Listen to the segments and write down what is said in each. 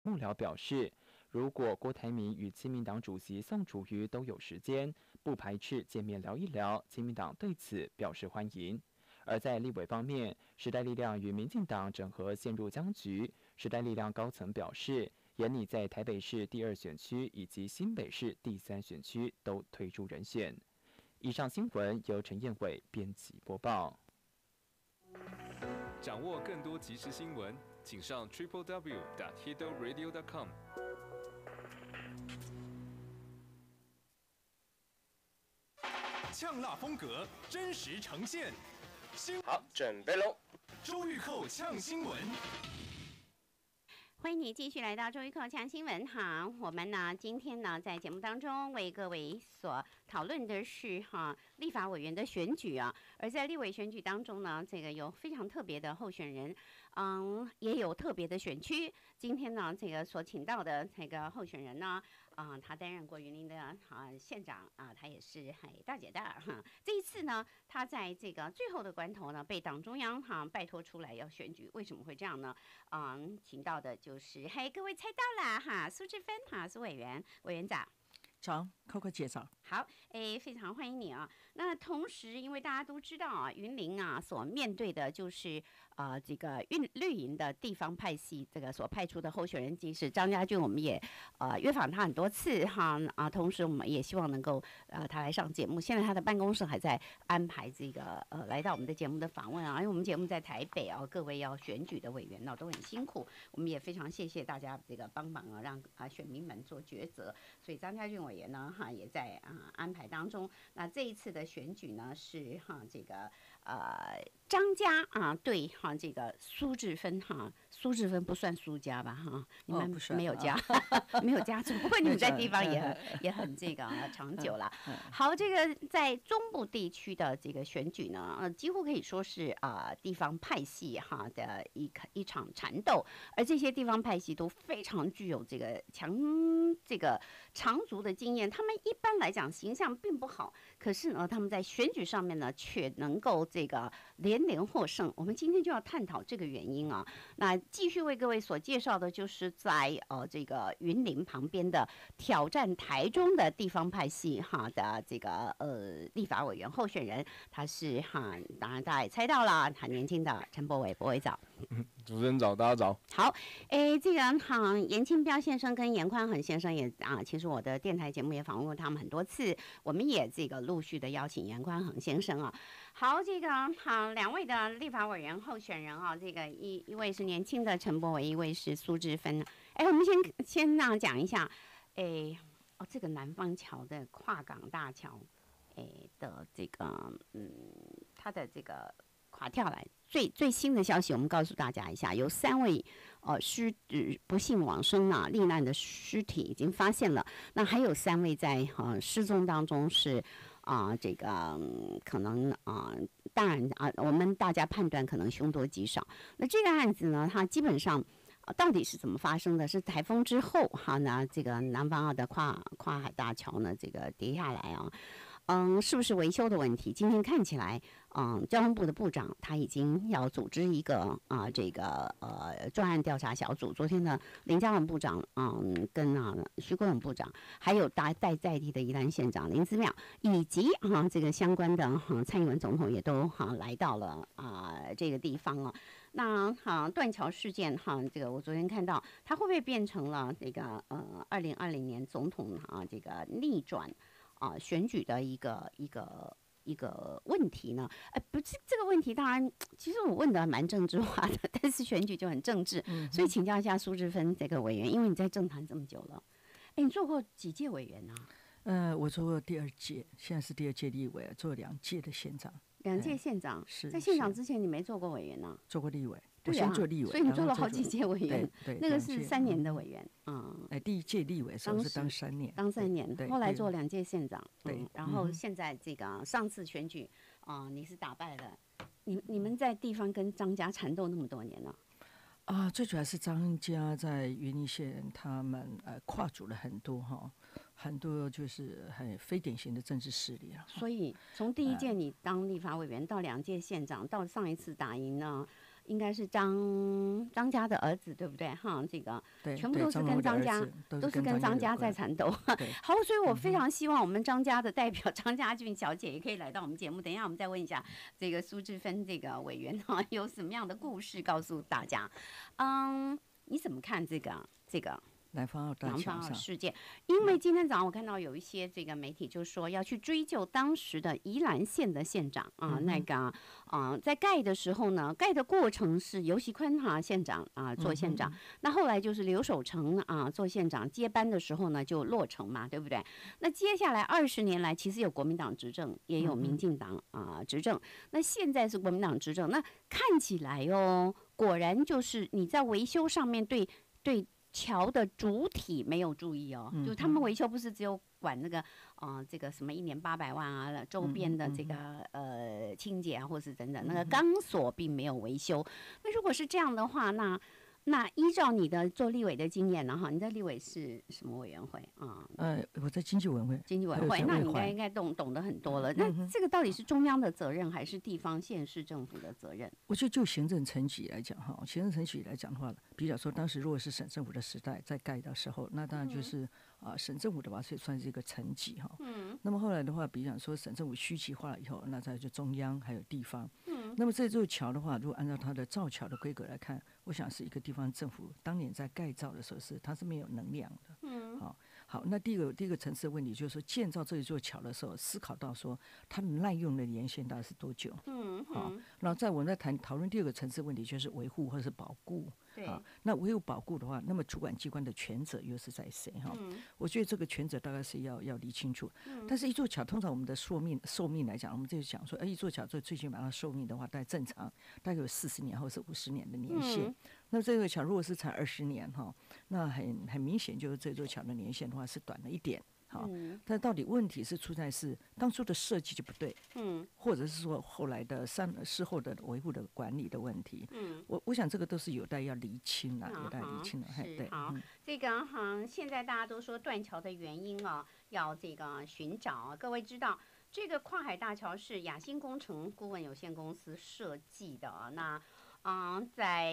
幕僚表示，如果郭台铭与亲民党主席宋楚瑜都有时间，不排斥见面聊一聊，亲民党对此表示欢迎。而在立委方面，时代力量与民进党整合陷入僵局，时代力量高层表示，研拟在台北市第2选区以及新北市第3选区都推出人选。以上新闻由陈彦伟编辑播报。 掌握更多即时新闻，请上 www.hidoradio.com。 呛辣风格，真实呈现。 好，准备喽！ 周玉蔻呛新闻。 欢迎你继续来到周玉蔻呛新闻。好，我们呢今天呢在节目当中为各位所讨论的是立法委员的选举啊。而在立委选举当中呢，这个有非常特别的候选人，也有特别的选区。今天呢，这个所请到的这个候选人呢，他担任过云林的县长啊，他也是大姐大哈。这一次呢，他在这个最后的关头呢，被党中央拜托出来要选举。为什么会这样呢？请到的就是各位猜到了苏治芬苏委员长。 早，Coco 姐早。 好，非常欢迎你啊。那同时，因为大家都知道啊，云林啊所面对的就是这个绿营的地方派系这个所派出的候选人，即是张家俊，我们也约访他很多次同时我们也希望能够他来上节目。现在他的办公室还在安排这个来到我们的节目的访问啊，因为我们节目在台北啊，各位要选举的委员都很辛苦，我们也非常谢谢大家这个帮忙啊，让选民们做抉择。所以张家俊委员呢也在安排当中。那这一次的选举呢是这个张家对这个苏治芬苏治芬不算苏家吧你们没有家没有家族，不过你们在地方也很这个长久了。好，这个在中部地区的这个选举呢，几乎可以说是地方派系的一场缠斗，而这些地方派系都非常具有这个长足的经验。他们一般来讲形象并不好，可是呢，他们在选举上面呢却能够这个连获胜。我们今天就要探讨这个原因啊。那继续为各位所介绍的就是在这个云林旁边的挑战台中的地方派系的这个立法委员候选人，他是当然大家也猜到了，很年轻的陈柏惟，柏惟早。 主持人早，大家早。 好，这个严清标先生跟严宽恒先生也其实我的电台节目也访问过他们很多次，我们也这个陆续的邀请严宽恒先生啊。好，这个两位的立法委员候选人这个一位是年轻的陈柏惟，一位是苏治芬。我们先讲一下，这个南方桥的跨港大桥，的这个它的这个垮跳来。最新的消息，我们告诉大家一下，有3位不幸往生罹难的尸体已经发现了，那还有3位在失踪当中是这个可能当然我们大家判断可能凶多吉少。那这个案子呢，它基本上到底是怎么发生的？是台风之后那这个南方澳的跨海大桥呢，这个跌下来是不是维修的问题？今天看起来，交通部的部长他已经要组织一个这个专案调查小组。昨天的林佳龙部长，跟徐国勇部长，还有在地的宜兰县长林姿妙，以及这个相关的蔡英文总统也都来到了这个地方那断桥事件这个我昨天看到，它会不会变成了这个2020年总统这个逆转选举的一个问题呢？不是这个问题，当然，其实我问的蛮政治化的，但是选举就很政治，所以请教一下苏治芬这个委员，因为你在政坛这么久了，你做过几届委员呢？ 我做过第2届，现在是第2届立委，做2届的县长。 2届县长， 是在县长之前你没做过委员呢？ 做过立委。我先做立委， 所以你做了好几届委员，那个是3年的委员第1届立委时候是当3年， 当3年，后来做2届县长， 对， 然后现在这个上次选举你是打败了，你们在地方跟张家缠斗那么多年了最主要是张家在云林县，他们跨足了很多就是很非典型的政治势力所以从第1届你当立法委员到2届县长，到上一次打赢呢应该是张家的儿子，对不对？哈，这个对， 全部都是跟张家，都是跟张家在缠斗。好，所以我非常希望我们张家的代表张家俊小姐也可以来到我们节目。等一下我们再问一下这个苏志芬这个委员哈，有什么样的故事告诉大家？你怎么看这个？ 南方澳大桥上事件，因为今天早上我看到有一些这个媒体就说要去追究当时的宜兰县的县长啊，那个在盖的时候呢，盖的过程是游锡堃县长做县长，那后来就是刘守成做县长接班的时候呢就落成嘛，对不对？那接下来20年来，其实有国民党执政，也有民进党执政，那现在是国民党执政，那看起来果然就是你在维修上面对桥的主体没有注意就他们维修不是只有管那个这个什么1年800万啊，周边的这个清洁或是等等，那个钢索并没有维修。那如果是这样的话，那依照你的做立委的经验呢你在立委是什么委员会我在经济委员会。 经济委员会，那你应该懂得很多了。那这个到底是中央的责任，还是地方县市政府的责任？ 我觉得就行政层级来讲行政层级来讲的话，比较说当时如果是省政府的时代在盖的时候，那当然就是省政府的话，所以算是一个层级那么后来的话，比方说省政府虚级化了以后，那再就中央还有地方。那么这座桥的话，如果按照它的造桥的规格来看，我想是一个地方政府当年在盖造的时候它是没有能量的。好，那第一个层次的问题就是说，建造这一座桥的时候，思考到说它耐用的年限大概是多久？然后在我们在讨论第二个层次问题，就是维护或者是保固。那维护保固的话，那么主管机关的权责又是在谁？我觉得这个权责大概是要理清楚。但是一座桥，通常我们的寿命来讲，我们就讲说，一座桥最起码它寿命的话，大概正常大概有40年或是50年的年限。那这座桥如果是才20年那很明显就是这座桥的年限的话是短了一点。但到底问题是出在是当初的设计就不对，或者是说后来的事后的维护的管理的问题，我想这个都是有待要厘清有待厘清的。对， 好，这个现在大家都说断桥的原因要这个寻找。各位知道，这个跨海大桥是雅新工程顾问有限公司设计的那在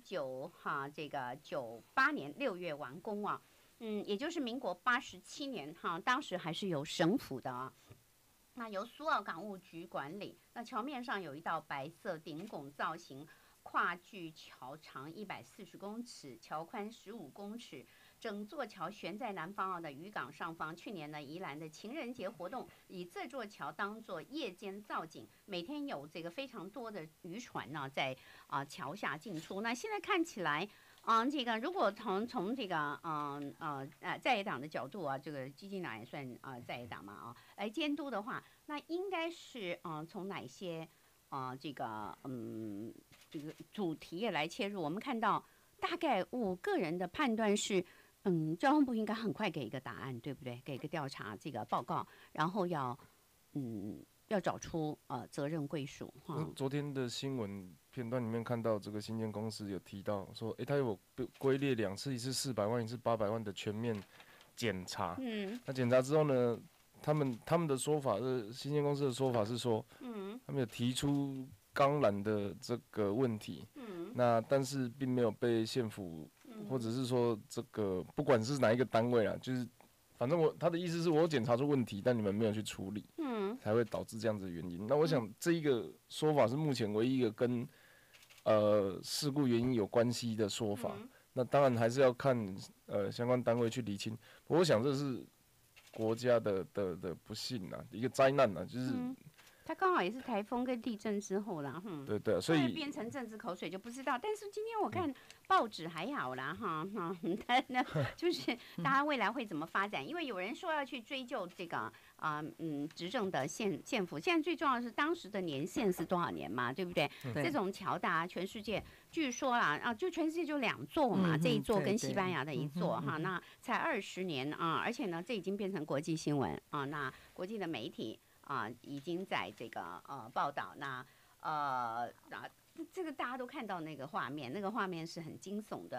1998年6月完工也就是民国87年当时还是有省府的那由苏澳港务局管理。那桥面上有一道白色顶拱造型跨距桥长140公尺，桥宽15公尺，整座桥悬在南方澳的渔港上方。去年呢，宜兰的情人节活动以这座桥当作夜间造景，每天有这个非常多的渔船在桥下进出。那现在看起来这个如果从这个在野党的角度这个基进党也算在野党嘛来监督的话，那应该是从哪些这个主题也来切入？我们看到大概我个人的判断是，交通部应该很快给一个答案，对不对？给一个调查这个报告，然后要找出责任归属昨天的新闻片段里面看到，这个新建公司有提到说，他有归列2次，一次400万，一次800万的全面检查。那检查之后呢，他们的说法是，新建公司的说法是说，他们有提出钢缆的这个问题，那但是并没有被县府，或者是说这个不管是哪一个单位就是反正他的意思是我检查出问题，但你们没有去处理，才会导致这样子的原因。那我想这一个说法是目前唯一一个跟事故原因有关系的说法。那当然还是要看相关单位去厘清。我想这是国家的不幸一个灾难就是。 它刚好也是台风跟地震之后啦， 对，所以变成政治口水就不知道。但是今天我看报纸还好啦，但就是大家未来会怎么发展？因为有人说要去追究这个执政的县府。现在最重要的是当时的年限是多少年嘛，对不对？这种桥全世界据说啦就全世界就2座嘛，这一座跟西班牙的一座那才20年而且呢，这已经变成国际新闻那国际的媒体。已经在这个报道，那这个大家都看到那个画面，是很惊悚的。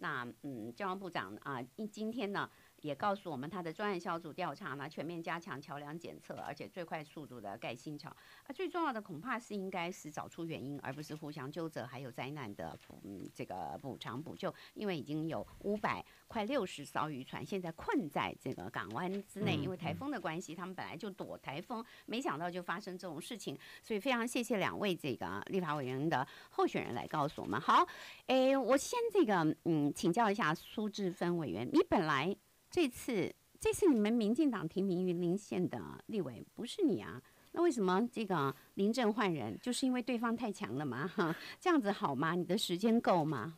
那交通部长今天呢也告诉我们，他的专案小组调查呢全面加强桥梁检测，而且最快速度的盖新桥。最重要的恐怕是应该是找出原因，而不是互相纠责，还有灾难的这个补偿补救。因为已经有快60艘渔船现在困在这个港湾之内，因为台风的关系，他们本来就躲台风，没想到就发生这种事情。所以非常谢谢2位这个立法委员的候选人来告诉我们。好，我先这个请教一下苏治芬委员，你本来这次你们民进党提名云林县的立委不是你啊？那为什么这个临阵换人？就是因为对方太强了嘛？这样子好吗？你的时间够吗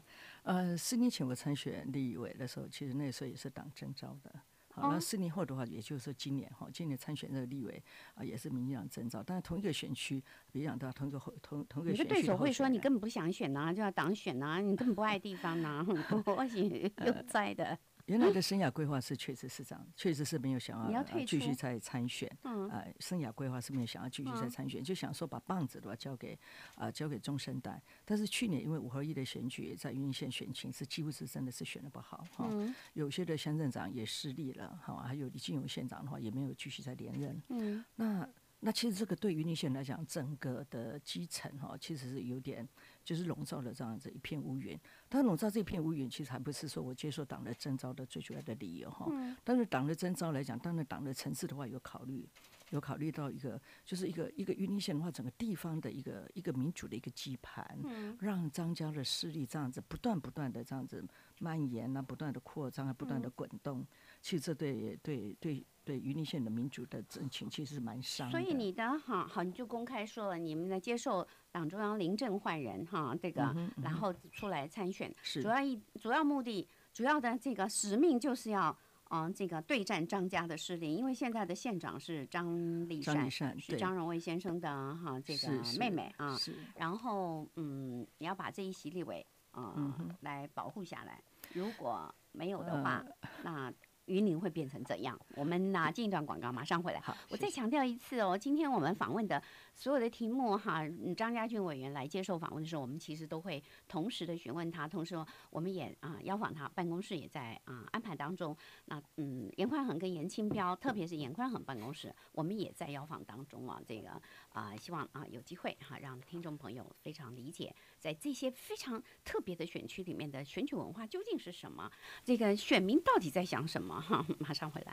？4年前我参选立委的时候，其实那时候也是党征召的。好，那4年后的话，也就是说今年参选这个立委也是民进党征召，但是同一个选区，比较到同一个选区。 你的对手会说你根本不想选啊，就要党选啊，你根本不爱地方啊，我也有在的。 原来的生涯规划是确实是这样，确实是没有想要继续再参选。生涯规划是没有想要继续再参选，就想说把棒子的话交给中生代。但是去年因为5合1的选举，在云林县选情是几乎是真的是选得不好有些的乡镇长也失利了还有李进勇县长的话也没有继续再连任。那其实这个对云林县来讲，整个的基层其实是有点就是笼罩了这样子一片乌云。但笼罩这片乌云，其实还不是说我接受党的征召的最主要的理由但是党的征召来讲，当然党的层次的话有考虑到就是一个云林县的话，整个地方的一个民主的一个基盘，让张家的势力这样子不断的这样子蔓延不断的扩张不断的滚动，其实这对云林县的民主的政情其实是蛮伤的。 所以你的好，你就公开说了，你们呢接受党中央临阵换人这个，然后出来参选，主要目的，主要的这个使命就是要这个对战张家的势力，因为现在的县长是张丽善是张荣卫先生的这个妹妹然后你要把这一席立委来保护下来，如果没有的话，那云林会变成怎样？我们进一段广告，马上回来。好，我再强调一次今天我们访问的所有的题目张家俊委员来接受访问的时候，我们其实都会同时的询问他，同时我们也邀访他，办公室也在安排当中。那严宽恒跟严清标，特别是严宽恒办公室，我们也在邀访当中这个希望有机会让听众朋友非常理解，在这些非常特别的选区里面的选举文化究竟是什么，这个选民到底在想什么。马上回来。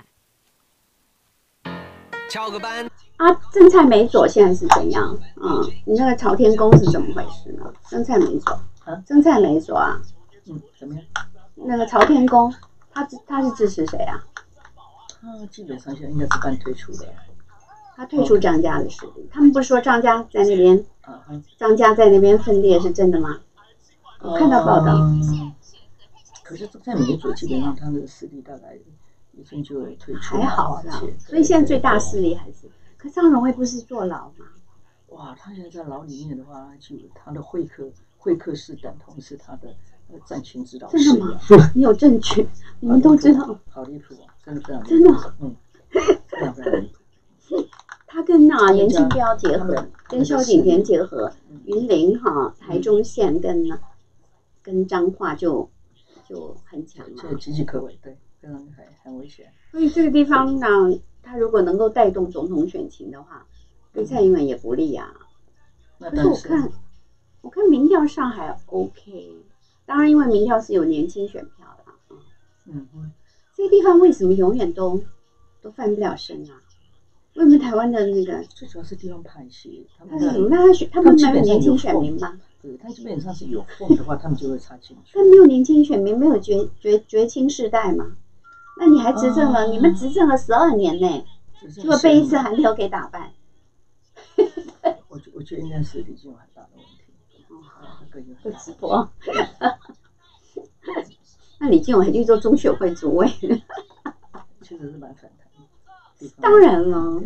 敲个班真菜没做现在是怎样你那个朝天宫是怎么回事呢？真菜没做真菜没做怎么样？ 那个朝天宫他是支持谁啊？ 他基本上现在应该是半退出的。 他退出张家的势力，他们不是说张家在那边张家在那边分裂是真的吗？我看到报道可是在民主基本上他的势力大概已经就退出， 还好啦。所以现在最大势力还是，可张荣卫不是坐牢吗？ 哇，他现在在牢里面的话，就他的会客室等同是他的战情指导室。 真的吗？你有证据？你们都知道？ 好离谱真的非常真的。 非常离谱。 他跟严清标结合，跟萧景田结合，云林台中县跟彰化就很强嘛， 这岌岌可危，对，非常很危险。 所以这个地方呢，他如果能够带动总统选情的话，对蔡英文也不利啊。可是我看民调上还 OK， 当然因为民调是有年轻选票的这个地方为什么永远都翻不了身啊？为什么台湾的那个最主要是地方派系，他们没有年轻选民吗？ 对，他基本上是有缝的话，他们就会插进去。 但没有年轻选民，没有绝青世代嘛？那你还执政了？你们执政了12年呢，结果被一次寒流给打败。 我觉得应该是李进勇很大的问题。 会直播。那李进勇还去做中选会主委， 确实是蛮反弹的。 当然了。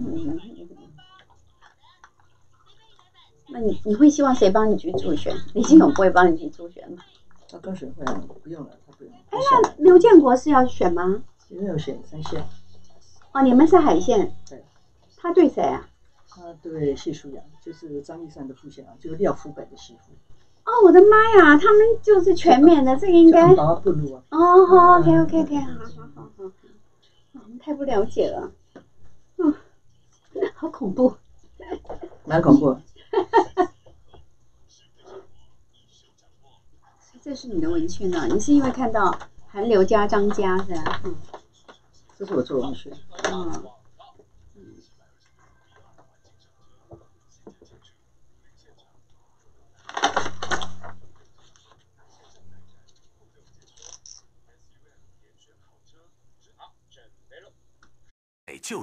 那你会希望谁帮你去助选？李进勇不会帮你去助选吗？ 他刚选会不用了，他不用。 那刘建国是要选吗？ 没有选3县。 你们是海县。 对。 他对谁啊？ 他对谢淑阳，就是张丽善的副县长，就是廖福本的媳妇。 哦，我的妈呀，他们就是全面的，这个应该。哦，OK，好，我们太不了解了，好恐怖， 蛮恐怖。 这是你的文宣啊？你是因为看到韩流加张家是吧？ 这是我做文宣。 就是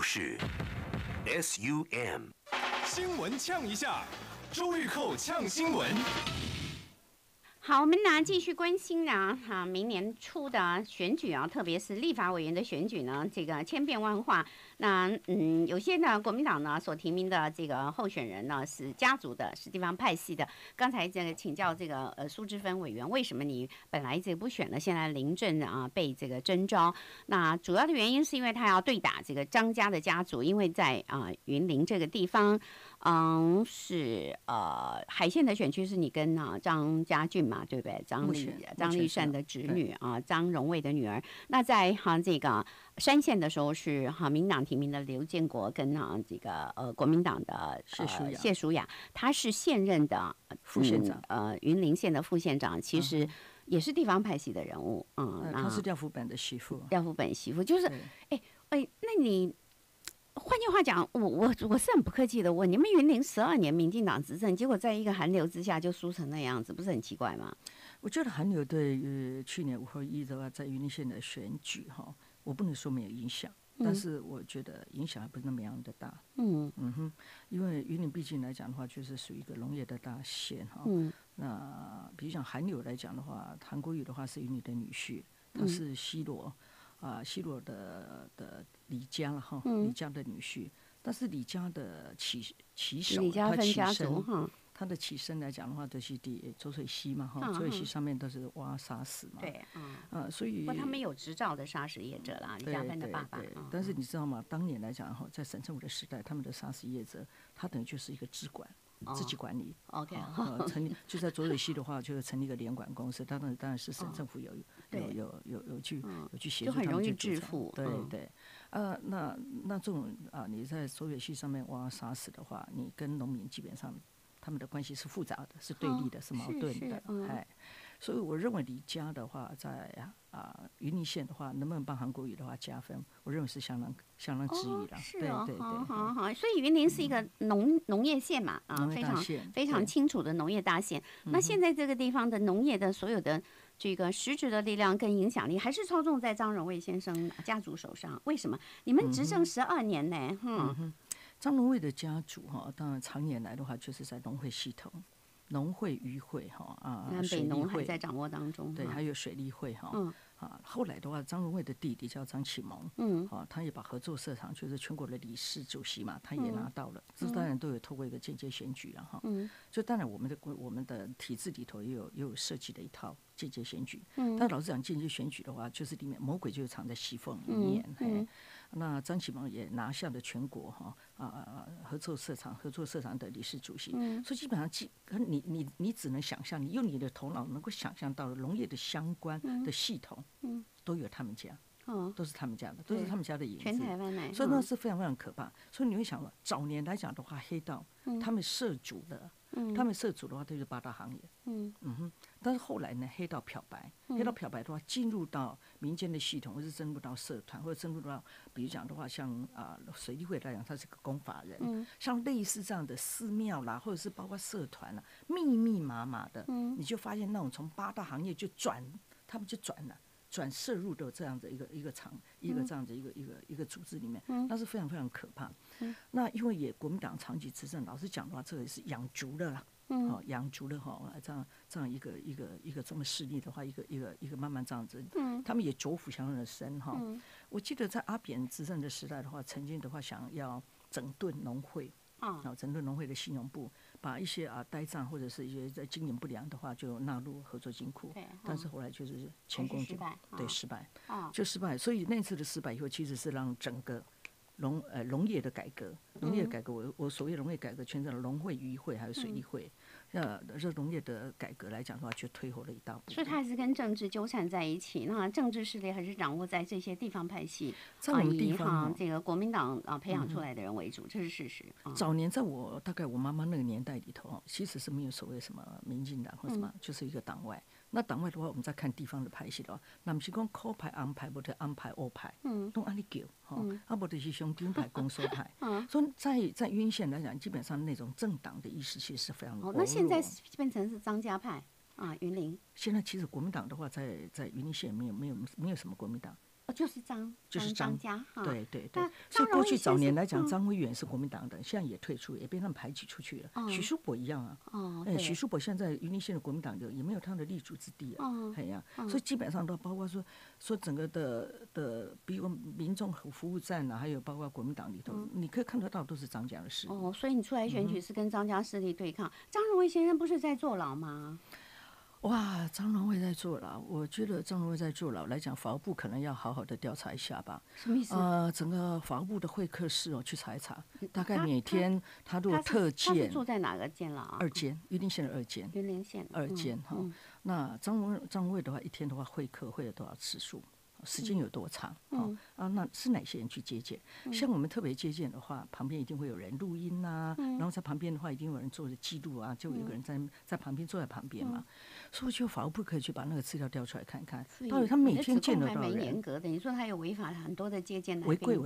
SUM 新闻呛一下，周玉蔻呛新闻。 好，我们呢继续关心呢，明年初的选举啊，特别是立法委员的选举呢，这个千变万化。那有些呢，国民党呢所提名的这个候选人呢是家族的，是地方派系的。刚才这个请教这个苏芝芬委员，为什么你本来这个不选了，现在临阵啊被这个征召？那主要的原因是因为他要对打这个张家的家族，因为在云林这个地方。是海线的选区是你跟张家俊嘛，对不对？张丽善的侄女啊，张荣卫的女儿。那在这个山线的时候是民党提名的刘建国跟这个国民党的谢淑雅，他是现任的副县长， 云林县的副县长，其实也是地方派系的人物， 他是廖福本的媳妇， 廖福本媳妇就是，那你。换句话讲，我是很不客气的问，你们云林12年民进党执政，结果在一个寒流之下就输成那样子，不是很奇怪吗？ 我觉得寒流对去年5合1的话，在云林县的选举我不能说没有影响，但是我觉得影响还不是那么样的大。因为云林毕竟来讲的话，就是属于一个农业的大县那比如讲寒流来讲的话，韩国瑜的话是云林的女婿，他是西螺的李家了李家的女婿，但是李家的起手，他的起身来讲的话，就是浊水溪嘛浊水溪上面都是挖砂石嘛， 对， 所以他们有执照的砂石业者啦，李家芬的爸爸。 但是你知道吗？当年来讲在省政府的时代，他们的砂石业者，他等于就是一个支管。自己管理 ，OK， 成立就在浊水溪的话，就成立一个联管公司，当然是省政府有去协助他们去， 就很容易致富。 对，那这种你在浊水溪上面挖砂石的话，你跟农民基本上他们的关系是复杂的，是对立的，是矛盾的，所以我认为李家的话，在云林县的话，能不能帮韩国瑜的话加分？我认为是相当质疑的。对， 好。所以云林是一个农业县嘛，非常清楚的农业大县。那现在这个地方的农业的所有的这个实质的力量跟影响力，还是操纵在张荣卫先生家族手上。为什么？你们执政12年呢？ 张荣卫的家族当然常年来的话，就是在农会系统。农会、渔会南北农还在掌握当中， 对，还有水利会后来的话，张荣卫的弟弟叫张启蒙，他也把合作社长，就是全国的理事主席嘛，他也拿到了。这当然都有透过一个间接选举了就当然我们的体制里头也有设计的一套间接选举。但老实讲，间接选举的话，就是里面魔鬼就是藏在细缝里面。那张启蒙也拿下了全国合作社长的理事主席，所以基本上你只能想象，你用你的头脑能够想象到的农业的相关的系统，都有他们家，都是他们家的，都是他们家的影子， 全台湾所以那是非常非常可怕。所以你会想，早年来讲的话，黑道他们涉足的。他们涉足的话，都是8大行业。但是后来呢，黑道漂白的话，进入到民间的系统，或是进入到社团，或者进入到，比如讲的话，像水利会来讲，他是个公法人，像类似这样的寺庙啦，或者是包括社团啦，密密麻麻的，你就发现那种从8大行业他们就转了。转涉入的这样的一个这样的一个组织里面，那是非常非常可怕。那因为也国民党长期执政，老实讲的话，这个是养足了啦，养足了这样一个这么势力的话，一个慢慢这样子，他们也左辅相当的深我记得在阿扁执政的时代的话，曾经的话想要整顿农会。整顿农会的信用部，把一些呆账或者是一些在经营不良的话，就纳入合作金库。但是后来就是前功尽，失败，就失败。所以那次的失败以后，其实是让整个农业的改革，农业改革我所谓农业改革，牵扯了农会、渔会还有水利会。这农业的改革来讲的话，就推后了一大步。 所以它还是跟政治纠缠在一起。那政治势力还是掌握在这些地方派系， 在我们地方这个国民党培养出来的人为主，这是事实。 早年在大概我妈妈那个年代里头，其实是没有所谓什么民进党或什么，就是一个党外。那党外的话，我们再看地方的派系的话，那不是讲科派、安派，或者安派、欧派，都按你叫，不就是乡长派、公所派。所以在云林县来讲，基本上那种政党的意识其实是非常薄弱。 那现在变成是张家派云林。 现在其实国民党的话，在云林县没有什么国民党。 就是张家哈， 对。所以过去早年来讲，张维远是国民党的，现在也退出，也被他们排挤出去了。许淑伯一样啊，许淑伯现在云林县的国民党也没有他的立足之地啊，所以基本上都包括说整个的，比如民众服务站啊，还有包括国民党里头，你可以看得到都是张家的势力。 所以你出来选举是跟张家势力对抗。张荣惠先生不是在坐牢吗？ 哇，张荣惠在坐牢，我觉得张荣惠在坐牢来讲，法务部可能要好好的调查一下吧。 什么意思？ 整个法务部的会客室去查一查，大概每天他如果特见， 他是住在哪个监牢啊？ 二监，云林县的二监。 云林县二监哈。那张荣惠的话，一天的话会客会有多少次数？时间有多长？那是哪些人去接见？像我们特别接见的话，旁边一定会有人录音啊，然后在旁边的话，一定有人做着记录啊，就有一个人在旁边坐在旁边嘛。所以我觉得法务部可以去把那个资料调出来看看，到底他每天见得到人。 还蛮严格的，你说他有违法很多的接见违规，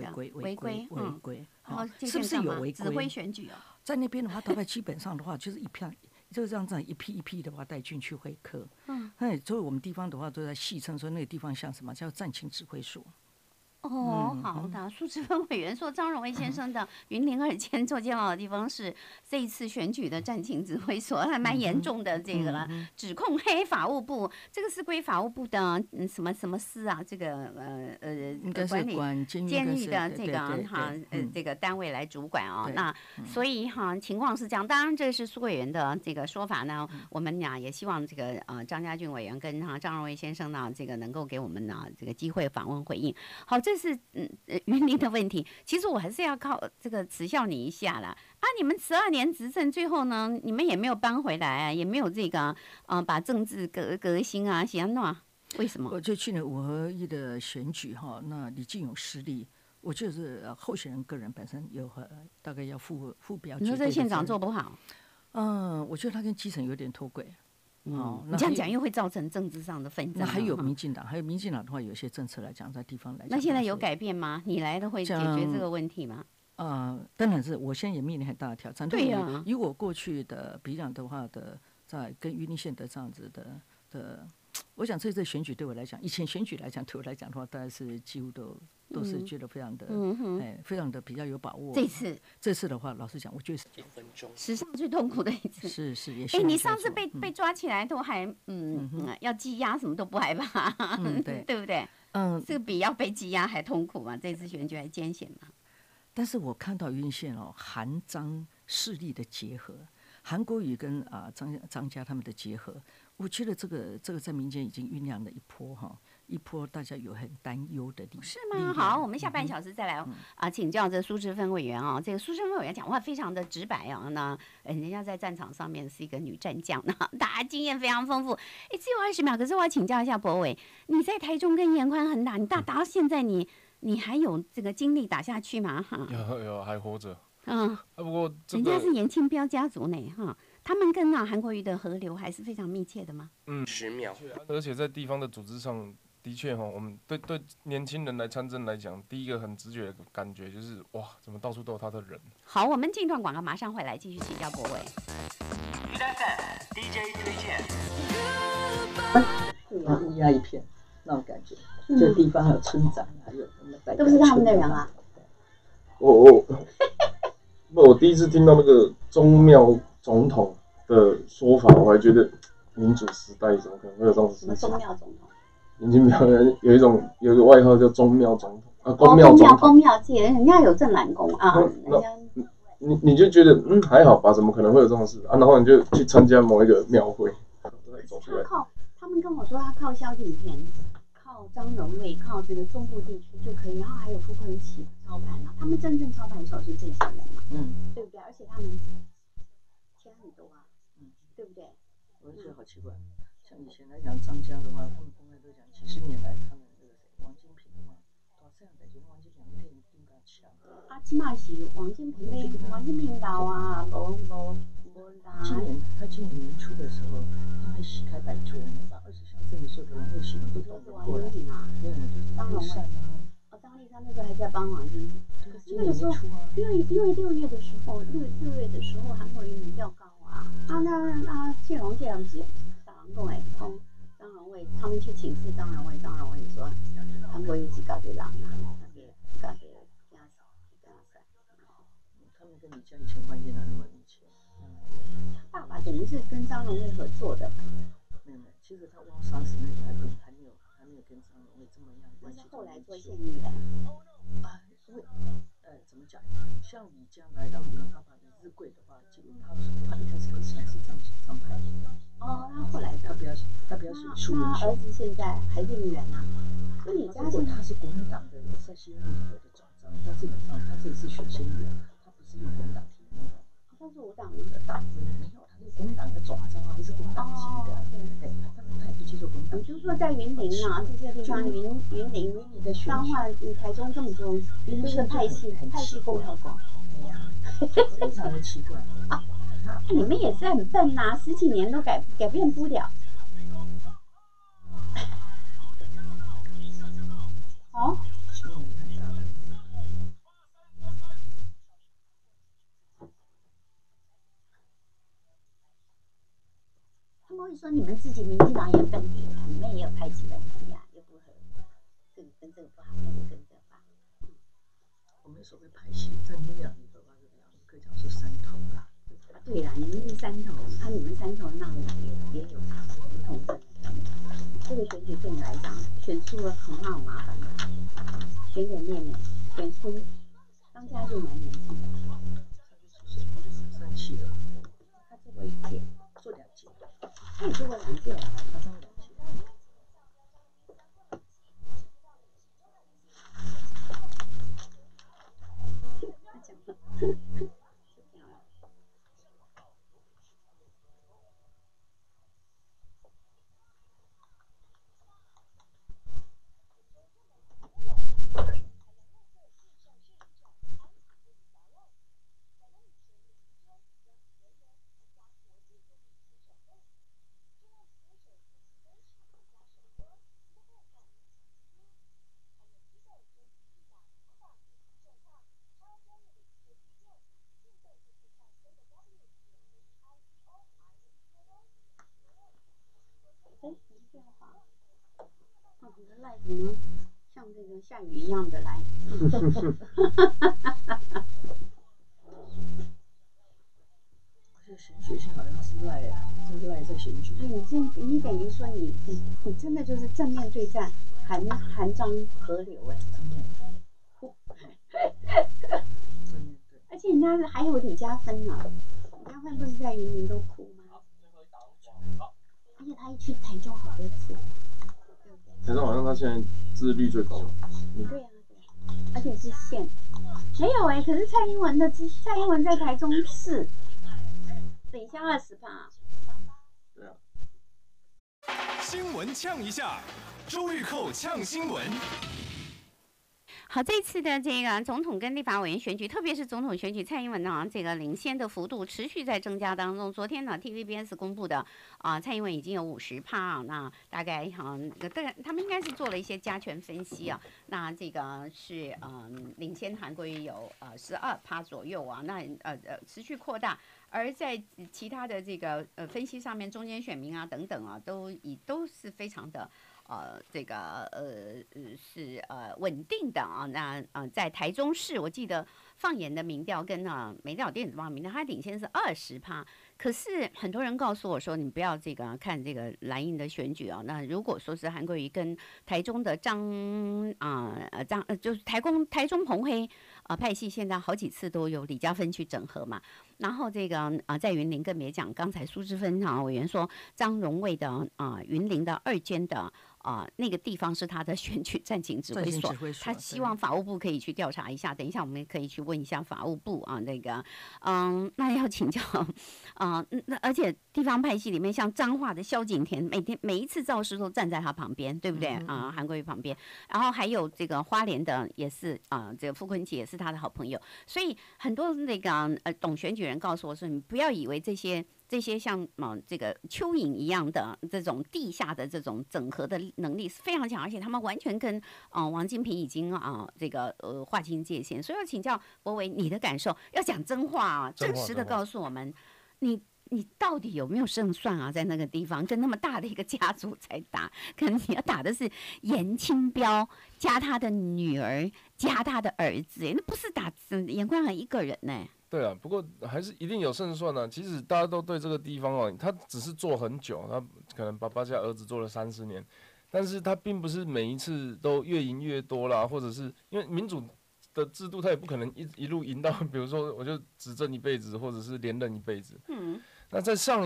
是不是有违规？ 指挥选举在那边的话，大概基本上的话，就是就这样子一批一批的话带进去会客。所以我们地方的话都在戏称说那个地方像什么叫战情指挥所。 好的。苏治芬委员说，张荣惠先生的云林二监坐监牢的地方是这一次选举的战情指挥所，还蛮严重的这个了，指控黑法务部，这个是归法务部的什么什么司啊？这个应该是管监狱的这个这个单位来主管那所以情况是这样，当然这是苏委员的这个说法呢，我们俩也希望这个张家俊委员跟张荣惠先生呢，这个能够给我们呢这个机会访问回应。好，这是云林的问题。其实我还是要靠这个耻笑你一下啦。你们12年执政，最后呢，你们也没有搬回来也没有这个把政治革新啊，想弄为什么？ 我就去年5合1的选举那李进勇失利，我觉得是候选人个人本身有大概要负比较。 你说这县长做不好？ 我觉得他跟基层有点脱轨。 你这样讲又会造成政治上的纷争。 那还有民进党，的话，有些政策来讲，在地方来讲， 那现在有改变吗？你来的会解决这个问题吗？ 当然是，我现在也面临很大的挑战。 对呀， 以我过去的比较的话在跟云林县的这样子的，我想这次选举对我来讲，以前选举来讲，对我来讲的话，大概是几乎都是觉得非常的，非常的比较有把握。这次的话，老实讲，我觉得是9分钟， 史上最痛苦的一次。 是也。 你上次被抓起来都还要羁押，什么都不害怕，对不对？这个比要被羁押还痛苦嘛？这次选举还艰险嘛？ 但是我看到云林县韩张势力的结合，韩国瑜跟张家他们的结合，我觉得这个在民间已经酝酿了一波大家有很担忧的是吗？好，我们下半小时再来请教这苏治芬委员这个苏治芬委员讲话非常的直白那人家在战场上面是一个女战将大家经验非常丰富。只有20秒，可是我要请教一下柏伟，你在台中跟严宽恒打，你打到现在你还有这个精力打下去吗？ 有还活着。 不过人家是严清标家族呢他们跟韩国瑜的河流还是非常密切的吗 ？10秒。而且在地方的组织上，的确我们对年轻人来参政来讲，第一个很直觉的感觉就是哇，怎么到处都有他的人。 好，我们进段广告，马上回来继续请教柏伟。 DJ 推荐。 乌鸦一片那种感觉，这地方还有村长，还有都是他们的人啊。 我第一次听到那个宗庙总统的说法，我还觉得民主时代怎么可能会有这种事情？ 宗庙总统， 民进党有一个外号叫宗庙总统公庙总统。 公庙界，人家有正蓝宫你就觉得还好吧，怎么可能会有这种事然后你就去参加某一个庙会， 他们跟我说他靠萧景田，靠靠张荣卫，靠这个中部地区就可以，然后还有傅昆萁操盘啊，他们真正操盘手是这些人嘛，对不对？而且他们钱很多啊，对不对？ 我觉得好奇怪，像以前来讲张家的话，他们公开都讲几十年来他们那个王金平的话，到这样感觉王金平一定比较强。 啊，起码是王金平高啊， 今年年初的时候，他还席开百桌呢，把20乡镇的所有的农会系统都动员过来。对，就是张立善啊。 张立善那时候还在帮王金平。可是那个时候，因为6月的时候，韩国瑜民调高啊，谢龙介不是打人讲诶，讲张荣卫他们去请示张荣卫说，韩国瑜是搞对人啊，搞对压手， 他们跟李家以前关系哪那么密切？ 爸爸等于是跟张荣卫合作的。 没有，其实他挖沙石那个还没有跟张荣卫这么样关系。 但是后来做县议员。 因为怎么讲？像李家来到跟爸爸李日贵的话，基本他一开始是张派的。 他后来他比较属于树林儿子现在还是议员啊。那李家他是国民党的在新义里头的总召，但基本上他这次选县议员，他不是用国民党提名的。 他是无党的大没有，他是国民党的总召啊，还是国民党籍的。对，他也不接受国民党。 你就说在云林啊这些地方，云林、彰化、台中这么多，都是派系共和国。 非常的奇怪啊！你们也是很笨呐，10几年都改变不了。哦。他们会说你们自己民进党也分裂啊，你们也有派系问题啊，又不合，这个跟这个不好，那个跟这个不好。 我们所谓派系，在你们两里头吧，可以讲是山头啦。 对啦，你们是山头，你们山头那也有不同的。这个选举对你来讲，选输了很麻烦的，选给妹妹，选输，当家就蛮年轻的。 37了。 他做过1届， 做2届。 他也做过2届了， 他当2届。 他讲了。你的赖怎么像这个下雨一样的来？ 这选举性好像是赖啊，这是赖在选举。 对，你等于说你真的就是正面对战，韩张合流哎。 正面。 而且人家还有李嘉芬呢，李嘉芬不是在云林都哭吗？而且他一去台中好多次。 台中好像他现在自律最高。 对啊，而且是县，没有哎、可是蔡英文在台中市，领先20%。 对啊。 新闻呛一下，周玉蔻呛新闻。 好，这次的这个总统跟立法委员选举，特别是总统选举，蔡英文呢这个领先的幅度持续在增加当中。昨天呢 ，TVBS 公布的蔡英文已经有50%啊，那大概他们应该是做了一些加权分析啊，那这个是领先韩国瑜有12%左右啊，那持续扩大。而在其他的这个分析上面，中间选民啊等等啊，都是非常的是稳定的啊。那在台中市，我记得放眼的民调跟美岛电子报民调，它领先是20%。可是很多人告诉我说，你不要看这个蓝营的选举啊。那如果说是韩国瑜跟台中的就是台中澎黑派系，现在好几次都有李嘉芬去整合嘛。然后这个在云林更别讲，刚才苏之芬委员说张荣卫的云林的2间的那个地方是他的选举战情指挥所，他希望法务部可以去调查一下。等一下我们可以去问一下法务部啊，那个那要请教那而且地方派系里面，像彰化的萧景田，每一次造势都站在他旁边，对不对啊？韩国瑜旁边，然后还有这个花莲的也是这个傅昆萁也是他的好朋友，所以很多那个懂选举人告诉我说，你不要以为这些像这个蚯蚓一样的这种地下的这种整合的能力是非常强，而且他们完全跟王金平已经这个划清界限。所以要请教柏惟你的感受，要讲真话真实的告诉我们，你到底有没有胜算啊？在那个地方跟那么大的一个家族在打，可能你要打的是严清标加他的女儿加他的儿子，那不是打严宽恒一个人呢。 对啊，不过还是一定有胜算啊。其实大家都对这个地方他只是做很久，他可能爸爸家儿子做了30年，但是他并不是每一次都越赢越多啦，或者是因为民主的制度，他也不可能一路赢到，比如说我就执政一辈子，或者是连任一辈子。那在上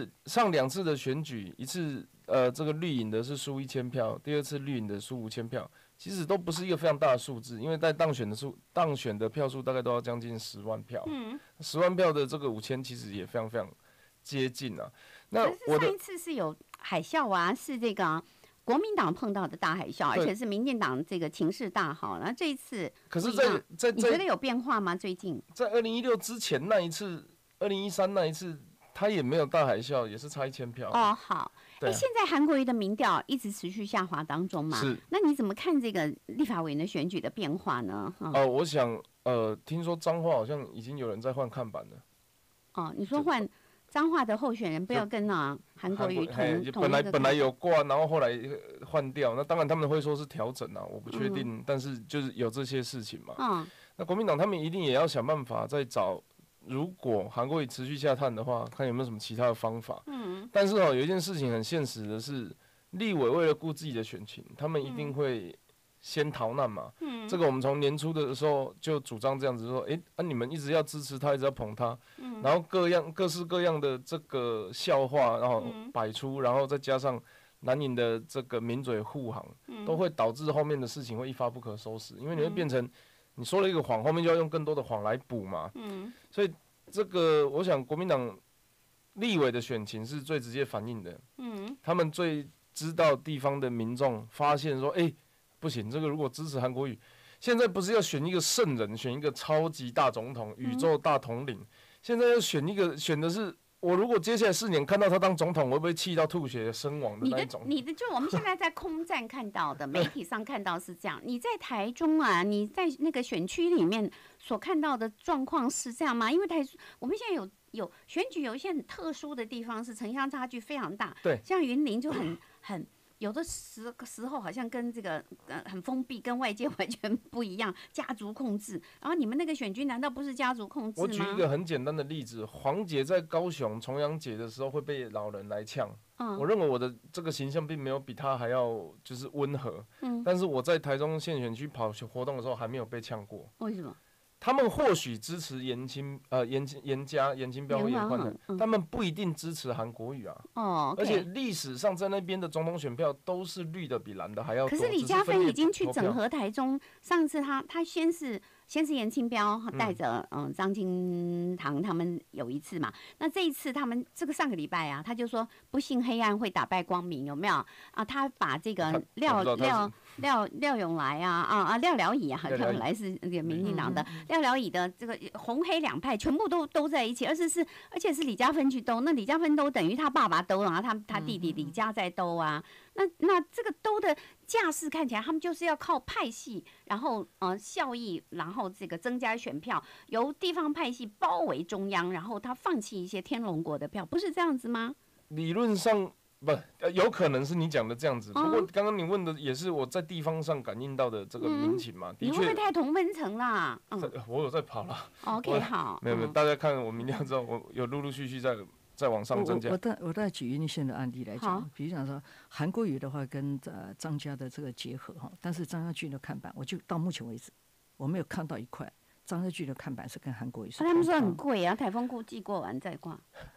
2次的选举，一次这个绿营的是输1000票，第2次绿营的输5000票。其实都不是一个非常大的数字，因为在当选的票数大概都要将近10万票，10万票的这个5000其实也非常非常接近啊。那我的上一次是有海啸啊，是这个国民党碰到的大海啸，而且是民进党这个情势大好。那这一次， 可是你觉得有变化吗？最近在2016之前那一次，2013那一次，他也没有大海啸，也是差1000票。 好。现在韩国瑜的民调一直持续下滑当中嘛？ 是。 那你怎么看这个立法委员的选举的变化呢？ 我想听说彰化好像已经有人在换看板了。 你说换彰化的候选人不要跟韩国瑜同本来有挂，然后后来换掉。那当然他们会说是调整啊，我不确定，但是就是有这些事情嘛。那国民党他们一定也要想办法再找。如果韩国瑜持续下探的话，看有没有什么其他的方法。但是有一件事情很现实的是，立委为了顾自己的选情，他们一定会先逃难嘛。这个我们从年初的时候就主张这样子说，你们一直要支持他，一直要捧他，然后各式各样的这个笑话，然后摆出，然后再加上蓝营的这个名嘴护航，都会导致后面的事情会一发不可收拾，因为你会变成。你说了一个谎，后面就要用更多的谎来补嘛。所以这个我想国民党立委的选情是最直接反映的。他们最知道地方的民众发现说，不行，这个如果支持韩国瑜，现在不是要选一个圣人，选一个超级大总统、宇宙大统领，现在要选的是。我如果接下来4年看到他当总统，我会不会气到吐血身亡的那一种？ 你的就我们现在在空战看到的，媒体上看到是这样。你在台中啊，你在那个选区里面所看到的状况是这样吗？因为我们现在有选举有一些很特殊的地方，是城乡差距非常大。 对， 像云林就很有的时候好像跟这个很封闭，跟外界完全不一样，家族控制。然后你们那个选区难道不是家族控制吗？ 我举一个很简单的例子，黄姐在高雄重阳节的时候会被老人来呛。我认为我的这个形象并没有比她还要就是温和。但是我在台中县选区跑活动的时候还没有被呛过。 为什么？ 他们或许支持严清标或严宽恒，他们不一定支持韩国瑜啊。而且历史上在那边的总统选票都是绿的比蓝的还要多。 可是李佳芬已经去整合台中，上次他先是严清标带着张金堂他们有一次嘛，那这一次他们这个上个礼拜啊，他就说不信黑暗会打败光明，有没有啊？他把这个廖永来廖了以啊，廖永来是那个民进党的。廖了以的这个红黑两派全部都在一起，而且是李佳芬去兜，那李佳芬兜等于他爸爸兜，然后他弟弟李佳在兜啊。那这个兜的架势看起来，他们就是要靠派系，然后效益，然后这个增加选票，由地方派系包围中央，然后他放弃一些天龙国的票，不是这样子吗？ 理论上不有可能是你讲的这样子，不过刚刚你问的也是我在地方上感应到的这个民情嘛。 你会不会太同温层啦？ 我有在跑啦。 OK 好， 没有，大家看我民调之后，我有陆陆续续在往上增加。 我再举云林县的案例来讲，比如讲说韩国瑜的话跟张家的这个结合哈，但是张家俊的看板，我就到目前为止我没有看到一块张家俊的看板是跟韩国瑜。 他们说很贵啊，台风季过完再挂。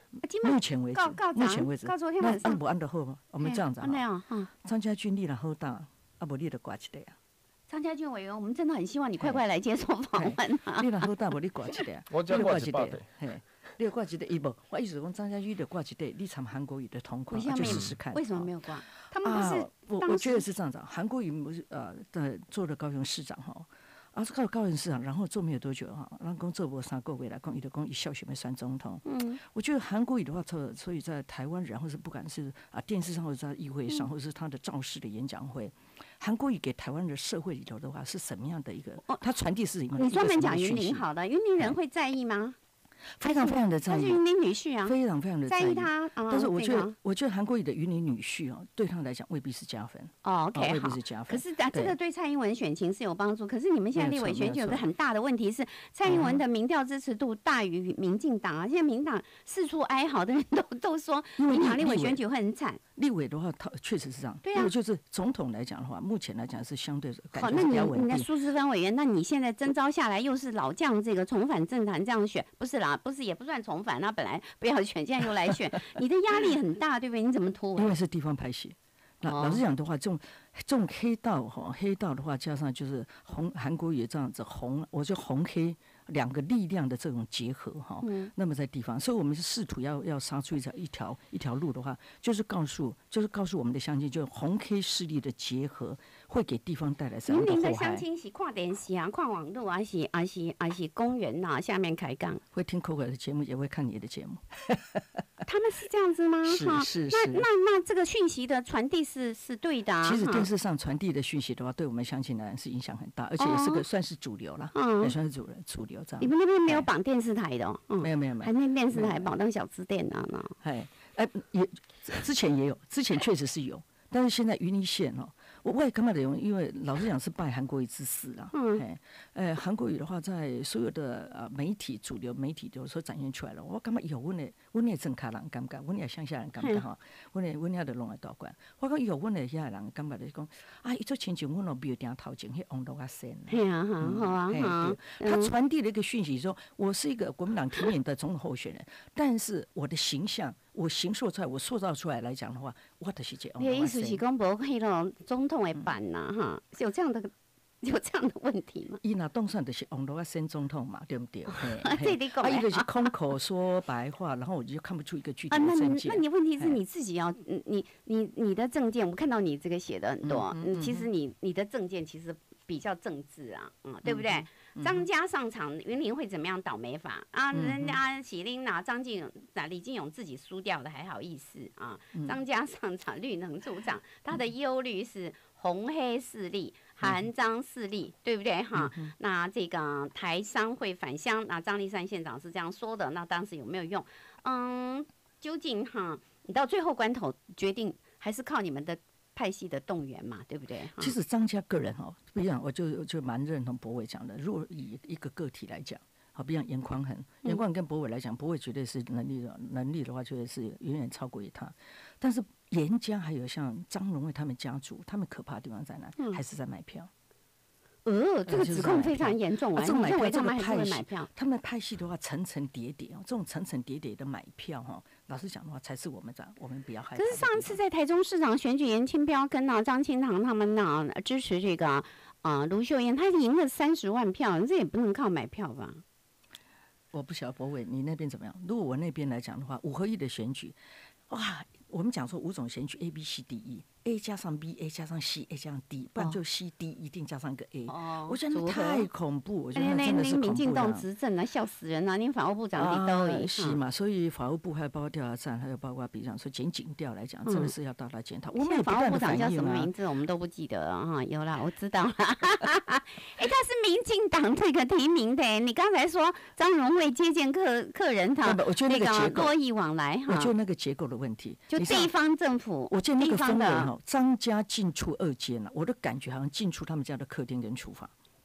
目前为止，目前为止，那不按得好吗？我们这样子啊，张家俊你然后大，啊不你就挂一个啊。 张家俊委员，我们真的很希望你快快来接受访问啊！ 你然后大不你挂一个， 我只挂一个， 嘿，你挂一个，伊无，我意思讲张家俊就挂一个，你参韩国瑜的同款，就试试看。 为什么没有挂？他们不是我觉得是这样子，韩国瑜不是做了高雄市长哈。到高雄市长，然后做没有多久哈，然后讲做无3个月来讲，伊就讲伊小选要选总统。我觉得韩国瑜的话，所以在台湾人或是不管是电视上或者在议会上，或者是他的造势的演讲会，韩国瑜给台湾的社会里头的话是什么样的一个？他传递是什么？ 你专门讲云林好了，云林人会在意吗？ 非常非常的在意， 他是云林女婿啊， 非常非常的在意他。 但是我觉得韩国瑜的云林女婿哦，对他来讲未必是加分。 OK， 未必是加分。 可是这个对蔡英文选情是有帮助。可是你们现在立委选举有个很大的问题是，蔡英文的民调支持度大于民进党啊。现在民党四处哀嚎的人都说，民党立委选举会很惨。 立委的话，他确实是这样。 对啊， 就是总统来讲的话，目前来讲是相对感觉比较稳定。那你的苏姿芬委员，那你现在征召下来又是老将，这个重返政坛这样选，不是啦，不是也不算重返，那本来不要选，现在又来选，你的压力很大，对不对？你怎么突围？ 因为是地方派系。那老实讲的话，这种黑道的话，加上就是韩国瑜这样子我觉得红黑两个力量的这种结合哈，那么在地方，所以我们是试图要杀出一条路的话，就是告诉我们的乡亲，就红黑势力的结合会给地方带来什么的祸害？ 您的乡亲是看电视啊，看网络，还是公园呐，下面开杠？ 会听口口的节目，也会看你的节目。 他们是这样子吗？ 是。 那这个讯息的传递是对的啊。 其实电视上传递的讯息的话，对我们乡亲来是影响很大，而且也是个算是主流了，也算是主流这样。 你们那边没有绑电视台的哦？ 没有， 还那电视台绑当小吃店啊？ 也之前也有，之前确实是有，但是现在云林县哦。我也干嘛的用？因为老实讲是拜韩国瑜之赐啊。韩国瑜的话，在所有的媒体主流媒体有时候展现出来了。我干嘛有？我的镇卡人感觉，我的乡下人感觉哈，我遐的拢来道观。我讲有，我的遐人感觉就是讲啊，伊做亲像我庙顶头前迄网络啊线。 好啊。 他传递了一个讯息说，我是一个国民党提名的总统候选人，但是我的形象。我形塑出来，我塑造出来来讲的话，我就是这样。 你的意思是讲无迄种总统的版呐，哈，有这样的问题吗？ 伊那当上就是网络选总统嘛，对不对？ 这你讲。 伊就是空口说白话，然后我就看不出一个具体的政见。 那你问题是你自己要，你的政见，我看到你这个写的很多，其实你的政见其实比较政治啊，对不对？张家上场，云林会怎么样倒霉法啊？人家喜林拿李进勇自己输掉的还好意思啊？张家上场，绿能出场，他的忧虑是红黑势力、韩张势力，对不对哈？那这个台商会返乡，那张立善县长是这样说的，那当时有没有用？究竟哈，你到最后关头决定还是靠你们的派系的动员嘛，对不对？ 其实张家个人哦，不一样，我就蛮认同柏伟讲的。如果以一个个体来讲，好，比如严宽恒，严宽恒跟柏伟来讲，柏伟绝对是能力的话，绝对是远远超过于他。但是严家还有像张荣惠他们家族，他们可怕的地方在哪？还是在买票。 这个指控非常严重啊！你认为他们还是会买票？ 他们派系的话层层叠叠哦，这种层层叠叠的买票哈，老实讲的话，才是我们比较害怕。 可是上一次在台中市长选举，严清标跟张清堂他们支持这个卢秀燕，他赢了30万票，这也不能靠买票吧？ 我不晓得柏伟你那边怎么样？如果我那边来讲的话，5合1的选举，哇！我们讲说5种选举 A B C D E，A 加上 B，A 加上 C，A 加上 D， 不然就 C D 一定加上一个 A。我觉得太恐怖，我觉得真的是恐怖。 民进党执政啊，笑死人啊！您法务部长你都赢。 是嘛？所以法务部还有包括调查站，还有包括比方说检警调来讲，真的是要大大检讨。我们法务部长叫什么名字？我们都不记得了哈。有啦，我知道了。他是民进党这个提名的。你刚才说张荣惠接见客人，他我觉得那个结构多意往来哈。 我觉得那个结构的问题。 就地方政府， 我觉得那个氛围哈，张家进出2间了，我都感觉好像进出他们家的客厅跟厨房。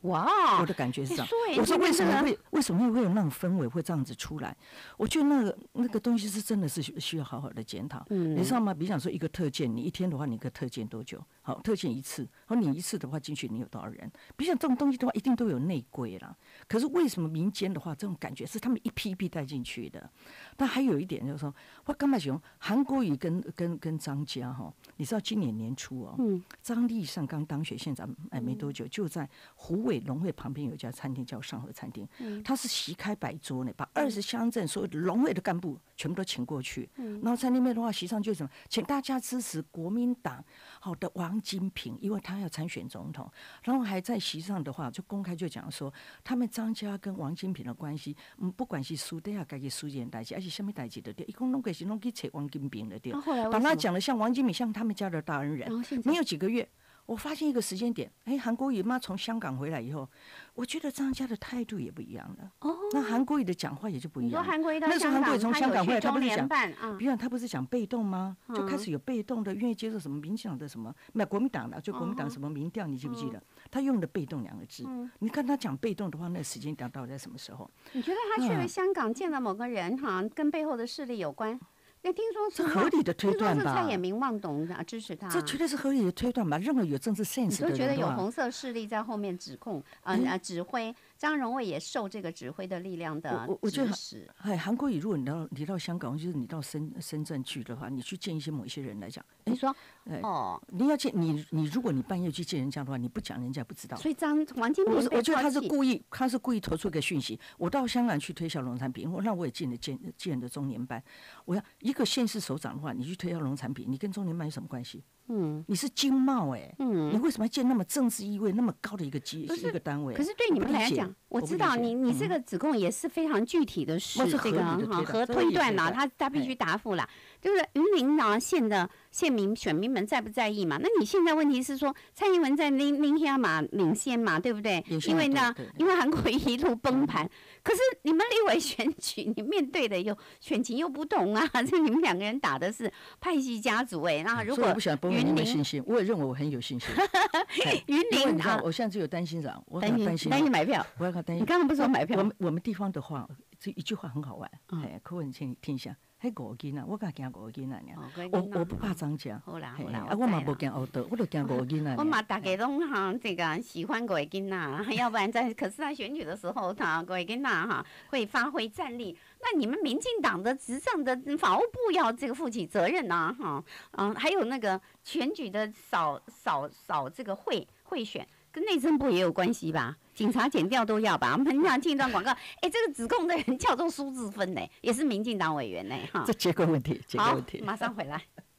哇， 我的感觉是这样。 说我说为什么会有那种氛围会这样子出来？我觉得那个东西是真的是需要好好的检讨。你知道吗？比如讲说一个特检，你一天的话，你一个特检多久？好，特检一次，好，你一次的话进去你有多少人？比如讲这种东西的话，一定都有内规啦。可是为什么民间的话，这种感觉是他们一批一批带进去的？但还有一点就是说，我刚才讲韩国瑜跟张家哈，你知道今年年初哦，张立善刚当选县长没多久，就在虎尾农会旁边有一家餐厅叫上河餐厅，他是席开摆桌呢，把20乡镇所有的农会的干部全部都请过去，然后在那边的话，席上就是什么，请大家支持国民党好的王金平，因为他要参选总统，然后还在席上的话就公开就讲说，他们张家跟王金平的关系，不管是私底下自己私人代志，还是什么代志的对，一共拢是拢去找王金平的对，把他讲的像王金平像他们家的大恩人，没有几个月。我发现一个时间点，韩国瑜妈从香港回来以后，我觉得张家的态度也不一样了。那韩国瑜的讲话也就不一样了。那时候韩国瑜从香港回来，他不是讲，比如他不是讲被动吗？就开始有被动的，愿意接受什么民进党的什么，没有国民党的，就国民党什么民调，你记不记得？他用的被动2个字。你看他讲被动的话，那时间点到底在什么时候？ 你觉得他去了香港见了某个人，跟背后的势力有关？那听说是合理的推断吧？ 听说是蔡衍明妄懂支持他， 这绝对是合理的推断吧？任何有政治 sense 的人， 你都觉得有红色势力在后面指控指挥，张荣卫也受这个指挥的力量的指使。 韩国瑜，如果你到香港，就是你到深圳去的话，你去见某一些人来讲， 你说你要见你如果你半夜去见人家的话，你不讲人家不知道。 所以王金平我觉得他是故意投出一个讯息。我到香港去推销农产品，那我也见了中年班，我要一个县市首长的话，你去推销农产品，你跟中年班有什么关系？你是经贸你为什么要建那么政治意味那么高的一个单位？ 可是对你们来讲，我知道你这个指控也是非常具体的事，这个和推断啦，他必须答复啦。就是云林县的县民选民们在不在意嘛？那你现在问题是说蔡英文在领先嘛，对不对？因为韩国瑜一路崩盘，可是你们立委选举，你面对的选情又不同啊，这你们2个人打的是派系家族那如果云林信心，我也认为我很有信心。 云林我现在只有担心啥？我担心买票。 我要担心。 你刚刚不是说买票？ 我们地方的话，这一句话很好玩。可问请听一下。迄5个囡仔，我敢惊5个囡仔呢。我不怕张家。 好啦， 我嘛不惊黑道，我就惊5个囡仔。 我嘛大家拢这个喜欢5个囡仔，要不然可是在选举的时候，5个囡仔会发挥战力。那你们民进党的执政的法务部要这个负起责任还有那个选举的扫这个贿选，跟内政部也有关系吧？警察检调都要吧？我们很想进一段广告。这个指控的人叫做苏志芬也是民进党委员这结构问题， 好，马上回来。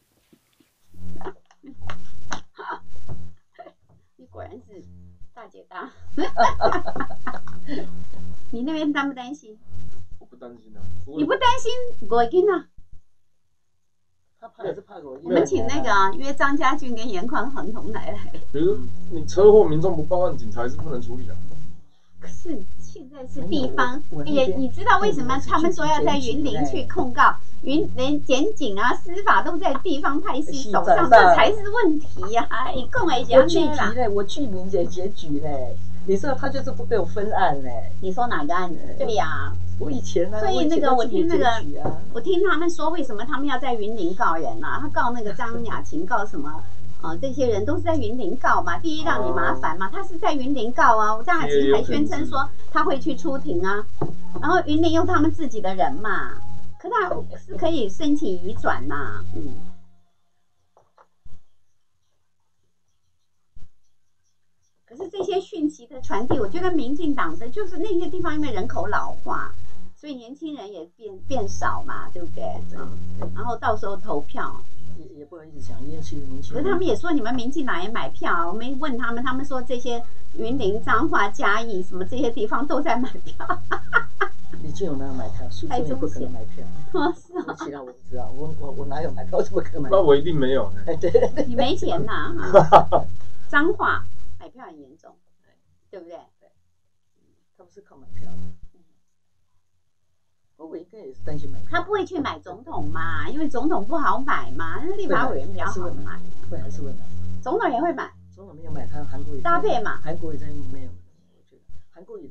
你果然是大姐大。你那边担不担心？ 我不担心你不担心5个囡仔？ 他怕也是怕5个囡仔。 我们请那个约张家俊跟严宽恒同来。 比如你车祸，民众不报案，警察是不能处理的。 可是现在是地方，你知道为什么他们说要在云林去控告？连检警司法都在地方派系手上，这才是问题呀！更为严厉啦。 我去民检举嘞，你知道他就是不被我分案嘞。 你说哪个案子？对呀。 我以前所以我听他们说，为什么他们要在云林告人他告那个张雅琴，告什么？这些人都是在云林告嘛，第一让你麻烦嘛，他是在云林告张雅琴还宣称说他会去出庭然后云林用他们自己的人嘛，可他是可以申请移转可是这些讯息的传递，我觉得民进党的就是那个地方因为人口老化，所以年轻人也变少嘛，对不对？然后到时候投票。 也不好意思讲，因为其实年轻人。 可是他们也说你们民进党也买票我们问他们说这些云林、彰化、嘉义什么这些地方都在买票。 李进有哪有买票？苏贞也不可能买票。 是啊。 其他我不知道，我哪有买票？我怎么可能买票？ 那我一定没有。 对。 你没钱呐彰化买票很严重，对不对？ 对。他不是靠买票。我应该也是担心买票。 他不会去买总统嘛，因为总统不好买嘛，立法委员比较好买。 还是会买。 总统也会买。 总统没有买，他韩国也搭配嘛。 韩国也在没有。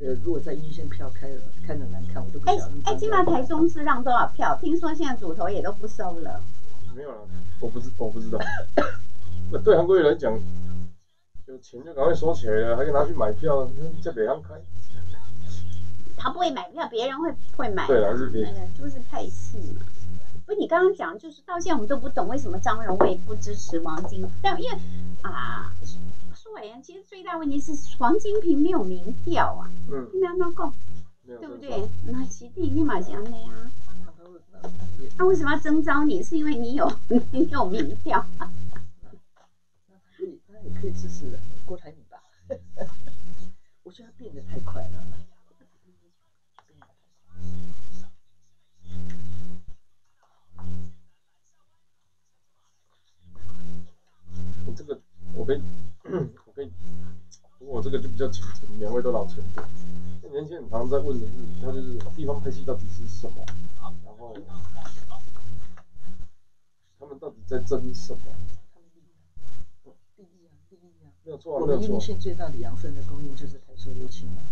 如果在一线票开的难看，我就不晓得。 今晚台中是让多少票？听说现在主头也都不收了。 没有了，我不知道。那对韩国瑜来讲，有钱就赶快收起来了，还可以拿去买票，这北洋开。 他不会买票，别人会买。 对了，是别人。 就是派系嘛。不，你刚刚讲就是到现在我们都不懂为什么张荣卫不支持王金，但因为苏委员其实最大问题是王金平没有民调啊，你们要讲，对不对？那是第一嘛，是安内啊。那为什么要征召你？是因为你有民调。 他也可以支持郭台铭吧？我觉得他变得太快了。 这个我跟你，不过我这个就比较浅层，两位都老前辈。年轻人常常在问的是，他就是地方派系到底是什么，然后他们到底在争什么？ 利益啊， 没有错啊， 我们云林县最大的养分的供应就是台塑六轻啊。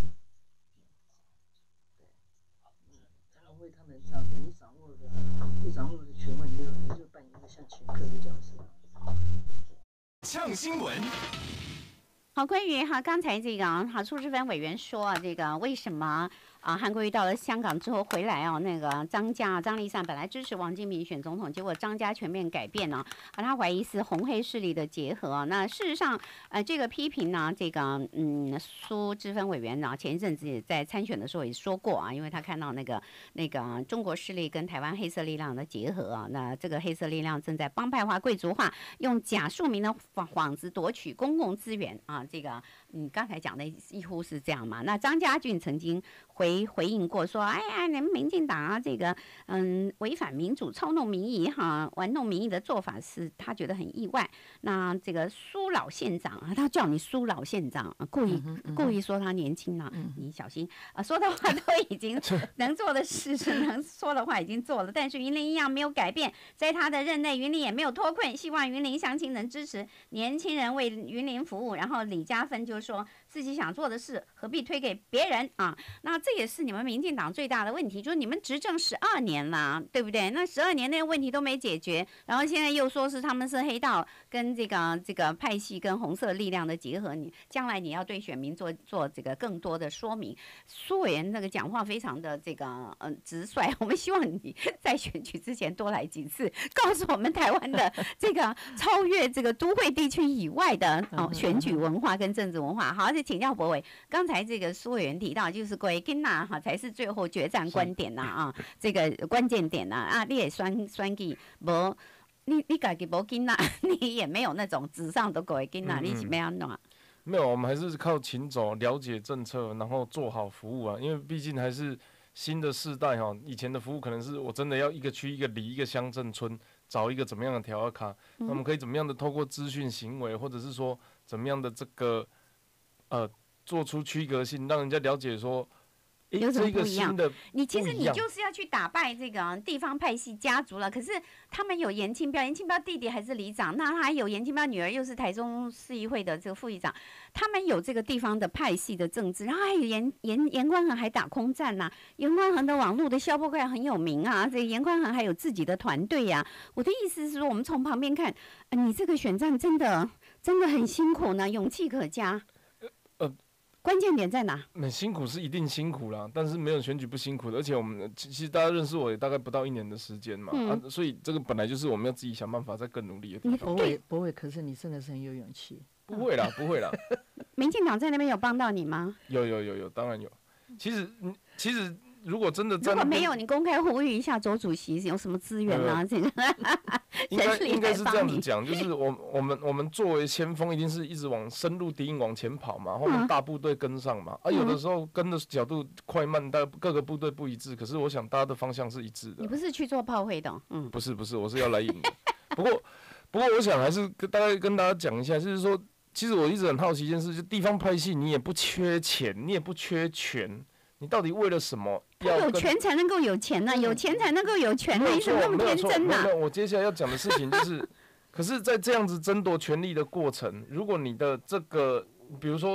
张荣卫他们这样，你掌握了权威，你就扮演一个像掮客的角色。 呛新闻。 好，关于刚才这个苏志芬委员说这个为什么韩国瑜到了香港之后回来那个张丽善本来支持王金平选总统，结果张家全面改变呢他怀疑是红黑势力的结合。那事实上这个批评呢，这个苏志芬委员呢前一阵子也在参选的时候也说过因为他看到那个中国势力跟台湾黑色力量的结合那这个黑色力量正在帮派化、贵族化，用假庶民的幌子夺取公共资源这个你刚才讲的几乎是这样嘛？那张家俊曾经回应过说，哎呀，你们民进党这个违反民主、操弄民意玩弄民意的做法是他觉得很意外。那这个苏老县长他叫你苏老县长，故意说他年轻你小心说的话都已经能做的事是能说的话已经做了，但是云林一样没有改变，在他的任内，云林也没有脱困，希望云林乡亲能支持年轻人为云林服务。然后李嘉芬就说自己想做的事何必推给别人那这也是你们民进党最大的问题，就是你们执政12年了，对不对？那12年那个问题都没解决，然后现在又说是他们是黑道跟这个派系跟红色力量的结合，你将来你要对选民做这个更多的说明。苏委员那个讲话非常的这个直率，我们希望你在选举之前多来几次，告诉我们台湾的这个超越这个都会地区以外的选举文化跟政治文化。好，再请教柏伟，刚才这个苏委员提到就是归金才是最后决战观点这个关键点你也选举无你自己无金你也没有那种纸上都归金你是要怎样？ 没有，我们还是靠勤走，了解政策，然后做好服务因为毕竟还是新的世代以前的服务可能是我真的要一个区、一个里、一个乡镇村找一个怎么样的调卡，那我们可以怎么样的透过资讯行为，或者是说怎么样的这个做出区隔性，让人家了解说。 有什么不一样？你其实你就是要去打败这个地方派系家族了。可是他们有严清标弟弟还是里长，那还有严清标女儿又是台中市议会的这个副议长，他们有这个地方的派系的政治，然后还有严宽恒还打空战严宽恒的网络的消波块很有名这个严宽恒还有自己的团队我的意思是说，我们从旁边看，你这个选战真的很辛苦呢，勇气可嘉。关键点在哪？ 辛苦是一定辛苦啦，但是没有选举不辛苦的。而且我们其实大家认识我也大概不到1年的时间嘛，所以这个本来就是我们要自己想办法再更努力的地方。 不会，可是你真的是很有勇气。 不会啦。 民进党在那边有帮到你吗？ 有，当然有。其实如果真的在那边， 如果没有，你公开呼吁一下周主席有什么资源这个应该是这样子讲，就是我们作为先锋，一定是一直深入敌营往前跑嘛，后面大部队跟上嘛。有的时候跟的角度快慢，但各个部队不一致，可是我想大家的方向是一致的。 你不是去做炮灰的？ 不是，我是要来赢的。不过我想还是大概跟大家讲一下，就是说，其实我一直很好奇一件事，就地方派系，你也不缺钱，你也不缺权。你到底为了什么要有权才能够有钱有钱才能够有权你怎么那么天真我接下来要讲的事情就是，可是，在这样子争夺权力的过程，如果你的这个，比如说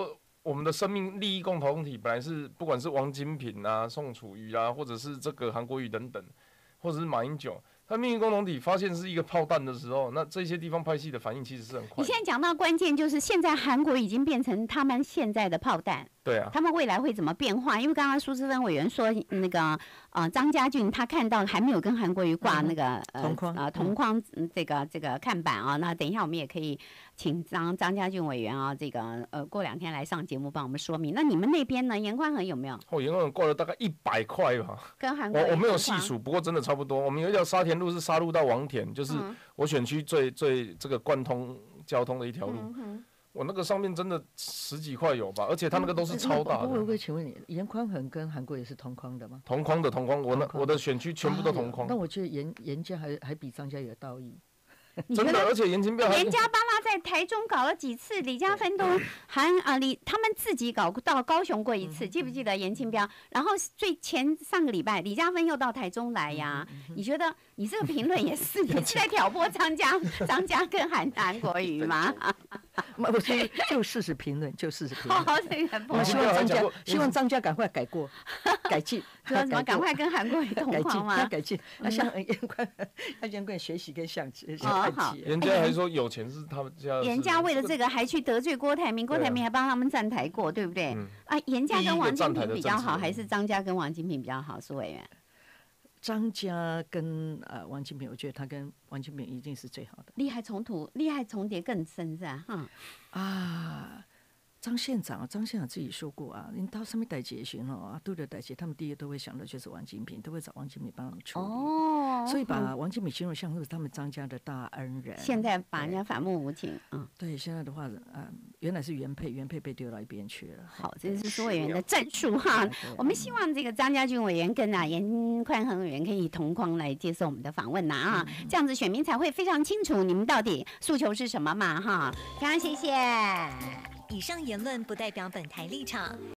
我们的生命利益共同体本来是不管是王金平啊、宋楚瑜啊，或者是这个韩国瑜等等，或者是马英九。他命运共同体发现是一个炮弹的时候，那这些地方派系的反应其实是很快的。 你现在讲到关键就是，现在韩国已经变成他们现在的炮弹。 对啊。 他们未来会怎么变化？因为刚刚苏姿芬委员说，那个张家俊他看到还没有跟韩国瑜挂那个同框这个看板啊。那等一下我们也可以请张家俊委员啊，这个过2天来上节目帮我们说明。那你们那边呢？严宽恒有没有？ 严宽恒挂了大概100块吧。 跟韩国瑜我没有细数，不过真的差不多。我们有一条沙田路是沙路到王田，就是我选区最这个贯通交通的一条路。我那个上面真的10几块有吧，而且他那个都是超大的。 我可以请问你，严宽恒跟韩国也是同框的吗？ 同框，我的选区全部都同框。 那我觉得严家还比张家有道义。 真的，而且严金彪严家巴拉在台中搞了几次，李嘉芬都他们自己搞到高雄过一次，记不记得严金彪？然后上个礼拜李嘉芬又到台中来呀。你觉得你这个评论也是你是在挑拨张家跟韩国瑜吗？ 我就事实评论，就事实评论。 好，这个我希望张家赶快改过改进， 赶快跟韩国瑜同框吗？ 改进，要向严宽学习跟向好， 人家还说有钱是他们家， 严家为了这个还去得罪郭台铭，郭台铭还帮他们站台过，对不对？严家跟王金平比较好，还是张家跟王金平比较好？苏委员， 张家跟王金平，我觉得他跟王金平一定是最好的。 利害重叠更深是吧？ 张县长自己说过啊，你到上面代结询都的代结，他们第一个都会想的就是王金平，都会找王金平帮他们处理。所以把王金平形容像是他们张家的大恩人。 现在把人家反目无情。 对，现在的话，原来是原配被丢到一边去了。 好，这是苏委员的战术哈。我们希望这个张家俊委员跟严宽恒委员可以同框来接受我们的访问这样子选民才会非常清楚你们到底诉求是什么嘛哈。非常谢谢。 以上言论不代表本台立场。